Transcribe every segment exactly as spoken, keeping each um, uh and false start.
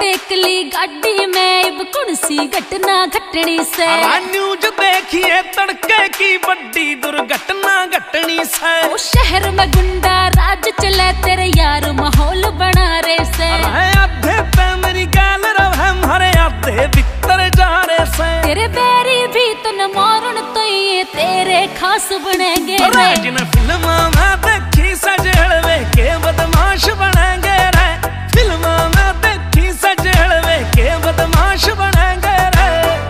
एकली गाड़ी में इब कौन सी घटना घटनी से। न्यूज देखिए तड़के की बड़ी दुर्घटना घटनी से। ओ शहर में गुंडा राज चले तेरे यार माहौल बना रे से। आधे पे मेरी गाल रहे हमारे आधे भीतर जा रे से। तेरे बैरी भी तो न मारन तो ये तेरे खास बनेंगे रे। जिन फिल्म में देखी सजड़वे के बदमाश बनेंगे रे। फिल्म में देखी सजड़वे के बदमाश बनेंगे रे।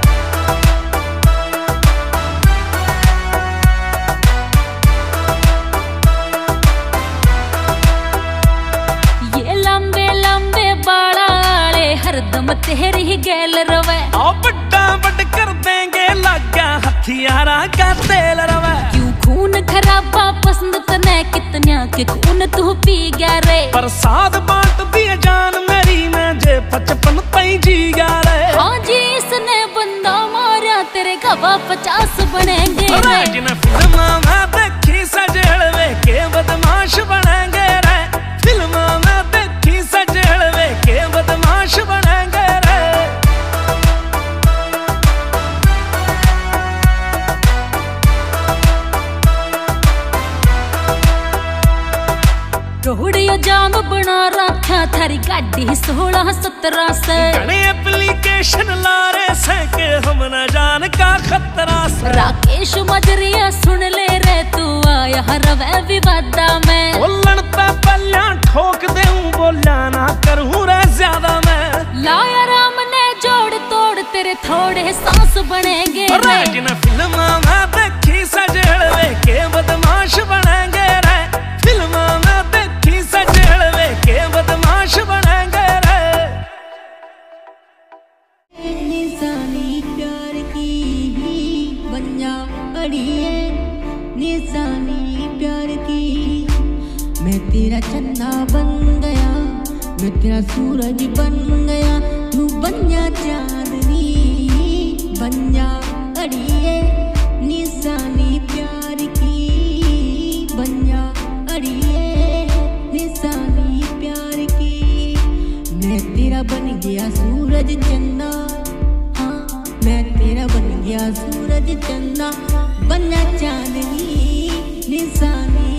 ये लंबे लंबे बाला आले हरदम तेरी ही गैल रवे। आओ बड्डा बड कर देंगे लगा हथियारा का तेल रवे। क्यों खून खराबा पसंद तने कितन्या के खून तू पी गया रे। प्रसाद बांट दिए जान मेरी में जे पचपन तई जी गया रे। हाँ जी इसने बंदा मारा तेरे गवा पचास बनेंगे रे। जिन फिल्म में देखी सजड़वे के बदमाश बनेंगे रे। फिल्म में देखी सजड़वे के बदमाश बनेंगे रे। रोहड़ियो जाम बना रखा थारी गाड़ी सोलह सत्रह से। घने एप्लीकेशन ला रहे से के हम न जान का खतरा से। राकेश मजरिया सुन ले रे तू आया रवे विवादा में। बोलन पे पल्ला ठोक देऊं बोला ना करूं रे ज्यादा मैं। लाया राम ने जोड़ तोड़ तेरे थोड़े सांस बनेंगे रे। जिन फिल्म में देखी सजड़वे के बदमाश बनेंगे रे। फिल्म में देखी सजड़वे के बदमाश बनेंगे रे। निशानी प्यार की बंजा अड़िए निशानी प्यार की। मैं तेरा चंदा बन गया मैं तेरा सूरज बन गया तू बन जा चांदनी बन जा अड़िए निशानी प्यार की बन जा अड़िए निशानी प्यार की। मैं तेरा बन गया सूरज चंदा हाँ मैं तेरा बन गया सूरज चंदा बन जा चांदनी निशानी